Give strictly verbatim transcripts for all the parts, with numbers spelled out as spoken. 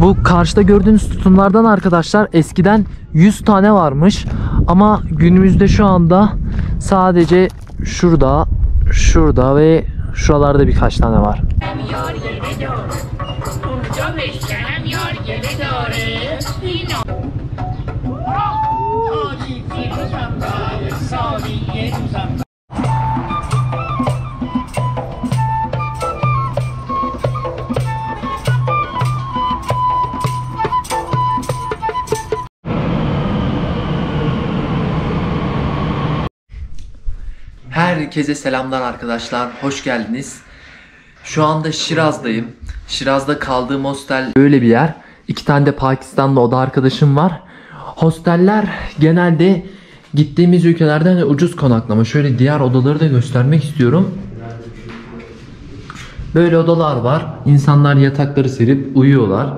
Bu karşıda gördüğünüz sütunlardan arkadaşlar eskiden yüz tane varmış. Ama günümüzde şu anda sadece şurada, şurada ve şuralarda birkaç tane var. Herkese selamlar arkadaşlar, hoş geldiniz. Şu anda Şiraz'dayım. Şiraz'da kaldığım hostel böyle bir yer. İki tane de Pakistanlı oda arkadaşım var. Hosteller genelde gittiğimiz ülkelerden ucuz konaklama. Şöyle diğer odaları da göstermek istiyorum. Böyle odalar var. İnsanlar yatakları serip uyuyorlar.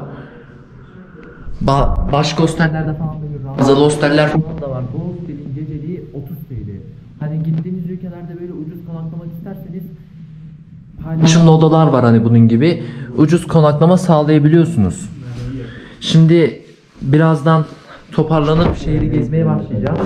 Ba başka hostellerde falan böyle Ramazan hosteller falan da var. Bu hostelin geceliği otuz T L. Hani gittiğiniz ülkelerde böyle ucuz konaklamak isterseniz paylaşımlı odalar var hani bunun gibi. Ucuz konaklama sağlayabiliyorsunuz. Şimdi birazdan toparlanıp şehri gezmeye başlayacağım.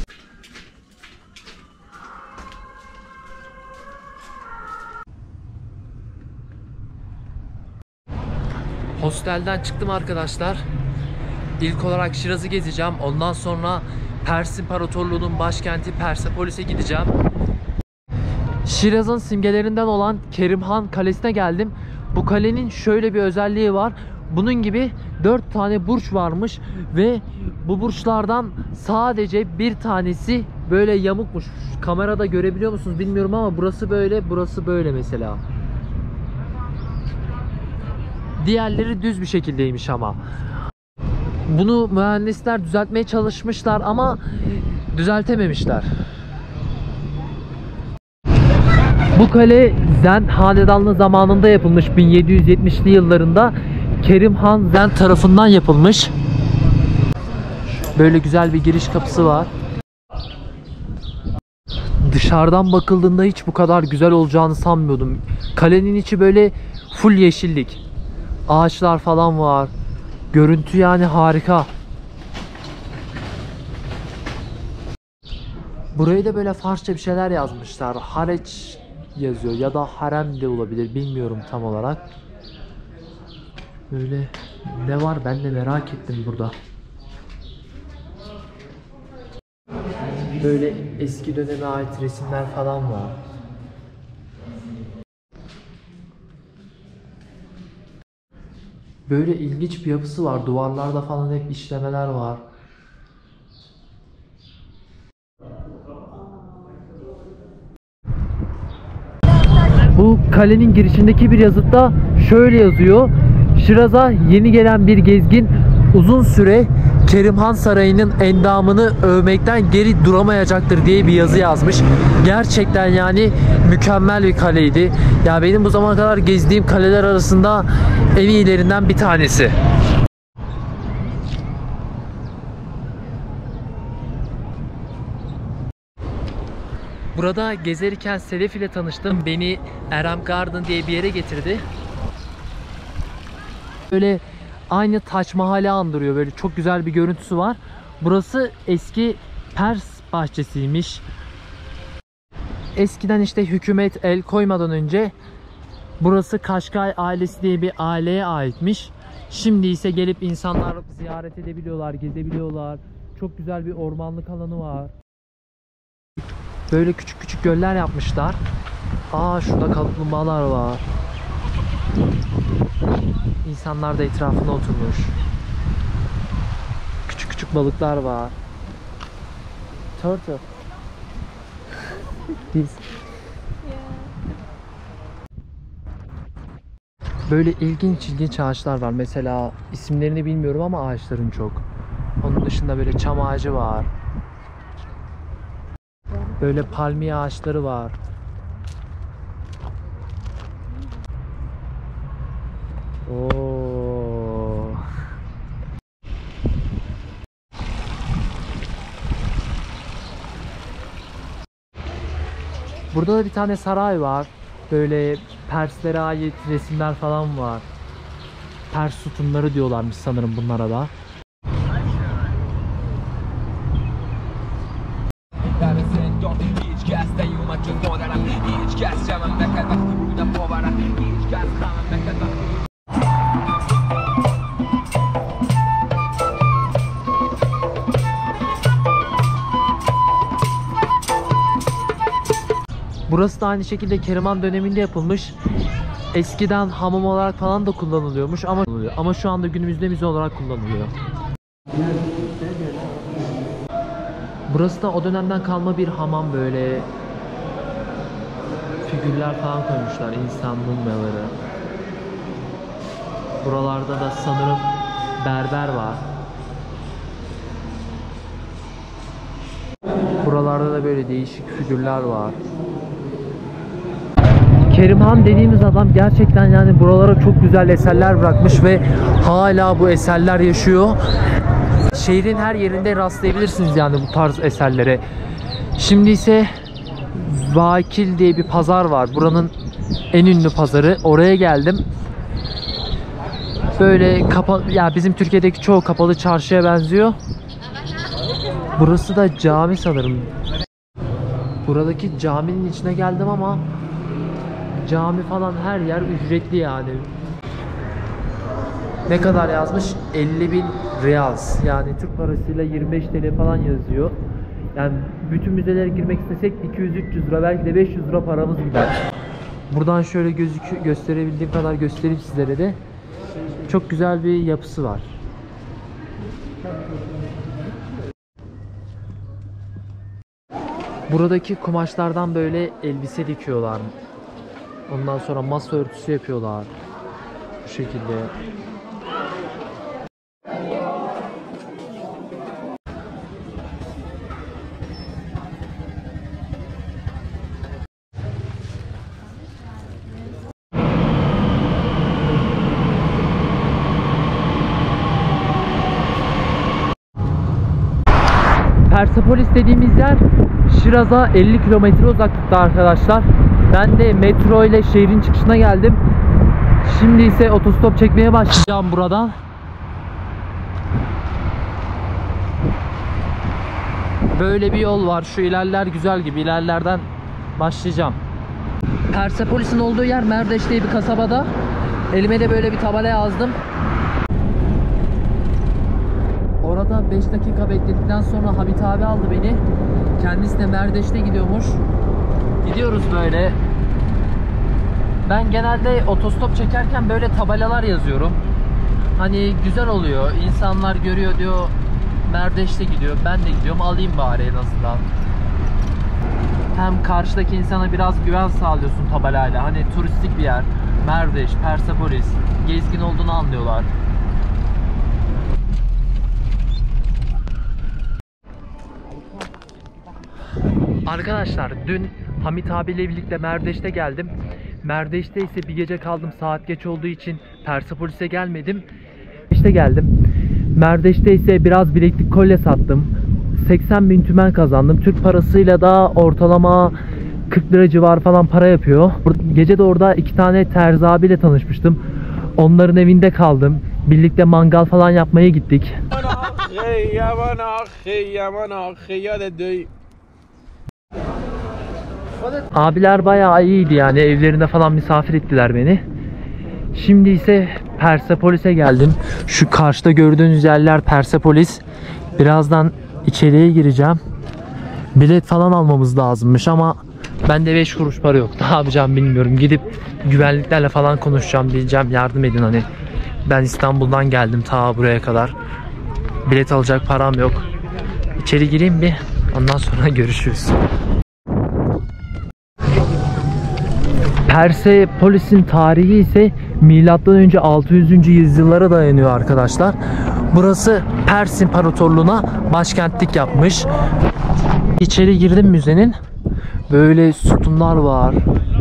Hostelden çıktım arkadaşlar. İlk olarak Şiraz'ı gezeceğim. Ondan sonra Pers İmparatorluğu'nun başkenti Persepolis'e gideceğim. Şiraz'ın simgelerinden olan Kerimhan Kalesi'ne geldim. Bu kalenin şöyle bir özelliği var. Bunun gibi dört tane burç varmış ve bu burçlardan sadece bir tanesi böyle yamukmuş. Kamerada görebiliyor musunuz bilmiyorum ama burası böyle, burası böyle mesela. Diğerleri düz bir şekildeymiş ama. Bunu mühendisler düzeltmeye çalışmışlar ama düzeltememişler. Bu kale Zen hanedanlığı zamanında yapılmış, bin yedi yüz yetmişli yıllarında Kerimhan Zen tarafından yapılmış. Böyle güzel bir giriş kapısı var. Dışarıdan bakıldığında hiç bu kadar güzel olacağını sanmıyordum. Kalenin içi böyle full yeşillik. Ağaçlar falan var. Görüntü yani harika. Buraya da böyle Farsça bir şeyler yazmışlar. Hareç yazıyor ya da harem de olabilir, bilmiyorum tam olarak. Böyle ne var ben de merak ettim burada. Böyle eski döneme ait resimler falan var. Böyle ilginç bir yapısı var. Duvarlarda falan hep işlemeler var. Bu kalenin girişindeki bir yazıtta şöyle yazıyor. Şiraz'a yeni gelen bir gezgin uzun süre Kerimhan Sarayı'nın endamını övmekten geri duramayacaktır diye bir yazı yazmış. Gerçekten yani mükemmel bir kaleydi. Ya benim bu zamana kadar gezdiğim kaleler arasında en iyilerinden bir tanesi. Burada gezerken Sedef ile tanıştım. Beni Erem Garden diye bir yere getirdi. Böyle aynı Taç Mahal'i andırıyor. Böyle çok güzel bir görüntüsü var. Burası eski Pers bahçesiymiş. Eskiden işte hükümet el koymadan önce burası Kaşkay ailesi diye bir aileye aitmiş. Şimdi ise gelip insanlar ziyaret edebiliyorlar, gezebiliyorlar. Çok güzel bir ormanlık alanı var. Böyle küçük küçük göller yapmışlar. Aa, şurada kaplumbağalar var. İnsanlar da etrafına oturmuş. Küçük küçük balıklar var. Turtle. Biz. Böyle ilginç ilginç ağaçlar var. Mesela isimlerini bilmiyorum ama ağaçların çok. Onun dışında böyle çam ağacı var. Böyle palmiye ağaçları var. Oo. Burada da bir tane saray var. Böyle Perslere ait resimler falan var. Pers sütunları diyorlarmış sanırım bunlara da. Burası da aynı şekilde Keriman döneminde yapılmış. Eskiden hamam olarak falan da kullanılıyormuş ama ama şu anda günümüzde müze olarak kullanılıyor. Burası da o dönemden kalma bir hamam, böyle figürler falan koymuşlar, insan mumyaları. Buralarda da sanırım berber var. Buralarda da böyle değişik figürler var. Kerimhan dediğimiz adam gerçekten yani buralara çok güzel eserler bırakmış ve hala bu eserler yaşıyor. Şehrin her yerinde rastlayabilirsiniz yani bu tarz eserlere. Şimdi ise Vakil diye bir pazar var. Buranın en ünlü pazarı. Oraya geldim. Böyle kapalı, ya bizim Türkiye'deki çoğu kapalı çarşıya benziyor. Burası da cami sanırım. Buradaki caminin içine geldim ama cami falan her yer ücretli yani. Ne kadar yazmış? elli bin riyals. Yani Türk parasıyla yirmi beş TL falan yazıyor. Yani bütün müzelere girmek istesek iki yüz üç yüz lira, belki de beş yüz lira paramız gider. Buradan şöyle gözükü gösterebildiğim kadar göstereyim sizlere de. Çok güzel bir yapısı var. Buradaki kumaşlardan böyle elbise dikiyorlar. Ondan sonra masa örtüsü yapıyorlar. Bu şekilde. Persepolis dediğimiz yer Şiraz'a elli kilometre uzaklıkta arkadaşlar. Ben de metro ile şehrin çıkışına geldim. Şimdi ise otostop çekmeye başlayacağım buradan. Böyle bir yol var. Şu ilerler güzel gibi. İlerlerden başlayacağım. Persepolis'in olduğu yer Merdeş diye bir kasabada. Elime de böyle bir tabela yazdım. Orada beş dakika bekledikten sonra Hamit abi aldı beni. Kendisi de Merdeş'te gidiyormuş. Gidiyoruz böyle. Ben genelde otostop çekerken böyle tabelalar yazıyorum. Hani güzel oluyor. İnsanlar görüyor, diyor Merdeş'te gidiyor. Ben de gidiyorum, alayım bari en azından. Hem karşıdaki insana biraz güven sağlıyorsun tabelayla. Hani turistik bir yer. Merdeş, Persepolis, gezgin olduğunu anlıyorlar. Arkadaşlar dün Hamit abiyle birlikte Merdeş'te geldim. Merdeş'te ise bir gece kaldım. Saat geç olduğu için Persepolis'e gelmedim. İşte geldim. Merdeş'te ise biraz bileklik kolye sattım. seksen bin tümen kazandım. Türk parasıyla da ortalama kırk lira civarı falan para yapıyor. Gece de orada iki tane terzi abiyle tanışmıştım. Onların evinde kaldım. Birlikte mangal falan yapmaya gittik. Abiler bayağı iyiydi yani, evlerinde falan misafir ettiler beni. Şimdi ise Persepolis'e geldim. Şu karşıda gördüğünüz yerler Persepolis. Birazdan içeriye gireceğim. Bilet falan almamız lazımmış ama bende beş kuruş para yok. Ne yapacağım bilmiyorum. Gidip güvenliklerle falan konuşacağım, diyeceğim yardım edin, hani ben İstanbul'dan geldim ta buraya kadar. Bilet alacak param yok. İçeri gireyim bir, ondan sonra görüşürüz. Persepolis'in tarihi ise milattan önce altı yüzüncü yüzyıllara dayanıyor arkadaşlar. Burası Pers İmparatorluğu'na başkentlik yapmış. İçeri girdim müzenin. Böyle sütunlar var.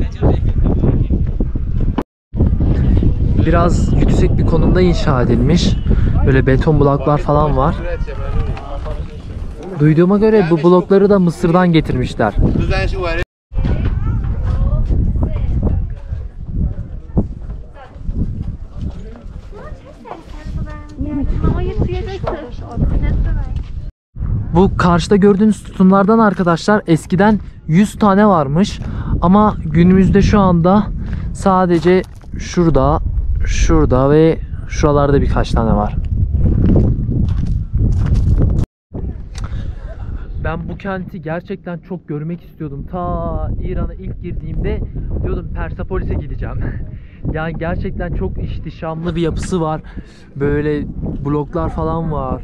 Biraz yüksek bir konumda inşa edilmiş. Böyle beton bloklar falan var. Duyduğuma göre bu blokları da Mısır'dan getirmişler. Hayır, suya Bu karşıda gördüğünüz sütunlardan arkadaşlar eskiden yüz tane varmış. Ama günümüzde şu anda sadece şurada, şurada ve şuralarda birkaç tane var. Ben bu kenti gerçekten çok görmek istiyordum. Ta İran'a ilk girdiğimde diyordum Persepolis'e gideceğim. Yani gerçekten çok ihtişamlı bir yapısı var. Böyle bloklar falan var.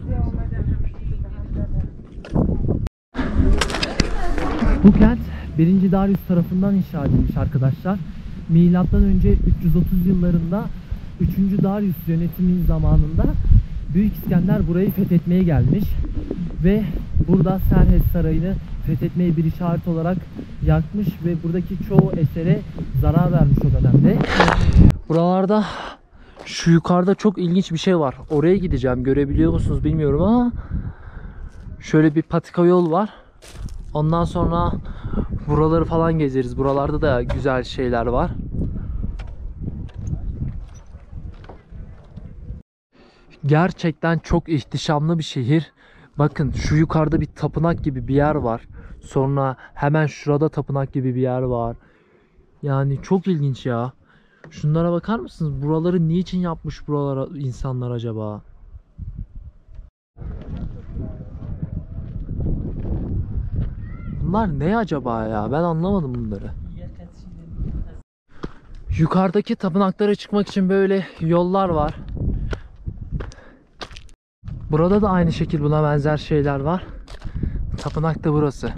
Bu kent birinci. Darius tarafından inşa edilmiş arkadaşlar. Milattan önce üç yüz otuz yıllarında üçüncü. Darius yönetimi zamanında Büyük İskender burayı fethetmeye gelmiş ve burada Serhes Sarayı'nı fethetmeyi bir işaret olarak yakmış ve buradaki çoğu esere zarar vermiş o dönemde. Buralarda şu yukarıda çok ilginç bir şey var. Oraya gideceğim. Görebiliyor musunuz bilmiyorum ama şöyle bir patika yol var. Ondan sonra buraları falan gezeriz. Buralarda da güzel şeyler var. Gerçekten çok ihtişamlı bir şehir. Bakın şu yukarıda bir tapınak gibi bir yer var. Sonra hemen şurada tapınak gibi bir yer var. Yani çok ilginç ya. Şunlara bakar mısınız? Buraları niçin yapmış buralara insanlar acaba? Bunlar ne acaba ya? Ben anlamadım bunları. Yukarıdaki tapınaklara çıkmak için böyle yollar var. Burada da aynı şekil buna benzer şeyler var. Tapınak da burası.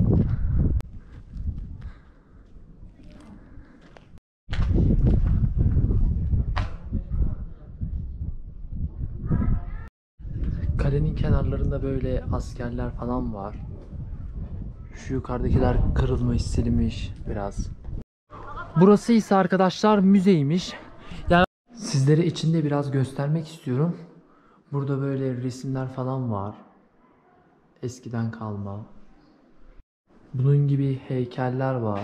Kalenin kenarlarında böyle askerler falan var. Şu yukarıdakiler kırılmış, silinmiş biraz. Burası ise arkadaşlar müzeymiş. Yani sizlere içinde biraz göstermek istiyorum. Burada böyle resimler falan var. Eskiden kalma. Bunun gibi heykeller var.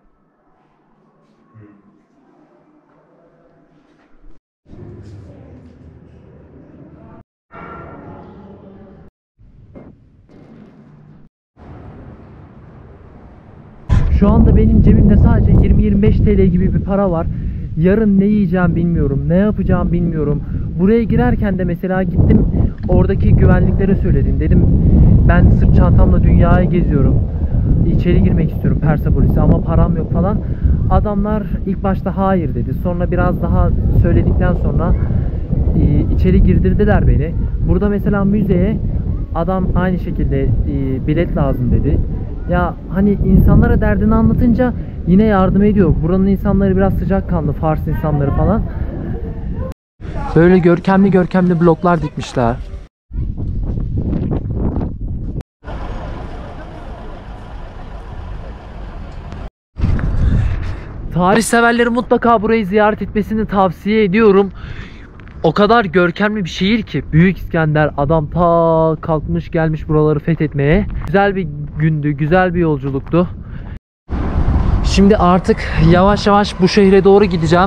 Şu anda benim cebimde sadece yirmi yirmi beş T L gibi bir para var. Yarın ne yiyeceğim bilmiyorum, ne yapacağım bilmiyorum. Buraya girerken de mesela gittim oradaki güvenliklere söyledim. Dedim ben sırt çantamla dünyayı geziyorum. İçeri girmek istiyorum Persepolis'e ama param yok falan. Adamlar ilk başta hayır dedi. Sonra biraz daha söyledikten sonra içeri girdirdiler beni. Burada mesela müzeye adam aynı şekilde bilet lazım dedi. Ya hani insanlara derdini anlatınca yine yardım ediyor. Buranın insanları biraz sıcakkanlı, Fars insanları falan. Böyle görkemli görkemli bloklar dikmişler. Tarih severleri mutlaka burayı ziyaret etmesini tavsiye ediyorum. O kadar görkemli bir şehir ki. Büyük İskender adam ta kalkmış gelmiş buraları fethetmeye. Güzel bir gündü, güzel bir yolculuktu. Şimdi artık yavaş yavaş bu şehre doğru gideceğim.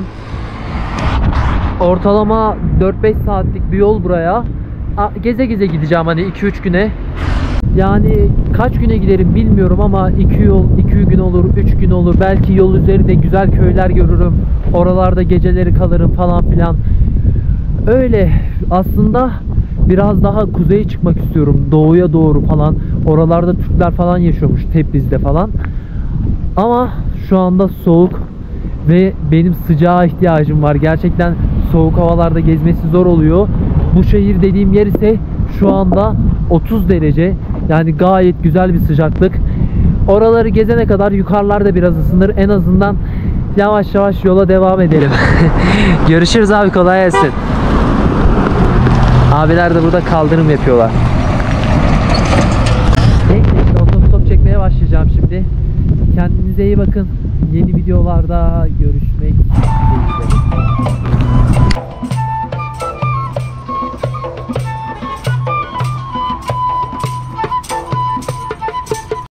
Ortalama dört beş saatlik bir yol buraya. Geze geze gideceğim hani iki üç güne. Yani kaç güne giderim bilmiyorum ama iki yol iki gün olur, üç gün olur. Belki yol üzerinde güzel köyler görürüm. Oralarda geceleri kalırım falan filan. Öyle aslında biraz daha kuzeye çıkmak istiyorum. Doğuya doğru falan. Oralarda Türkler falan yaşıyormuş, Tebriz'de falan. Ama şu anda soğuk ve benim sıcağa ihtiyacım var. Gerçekten soğuk havalarda gezmesi zor oluyor. Bu şehir dediğim yer ise şu anda otuz derece. Yani gayet güzel bir sıcaklık. Oraları gezene kadar yukarılarda biraz ısınır. En azından yavaş yavaş yola devam edelim. Görüşürüz abi, kolay gelsin. Abiler de burada kaldırım yapıyorlar. Neyse işte otostop çekmeye başlayacağım şimdi. Kendinize iyi bakın. Yeni videolarda görüşmek üzere.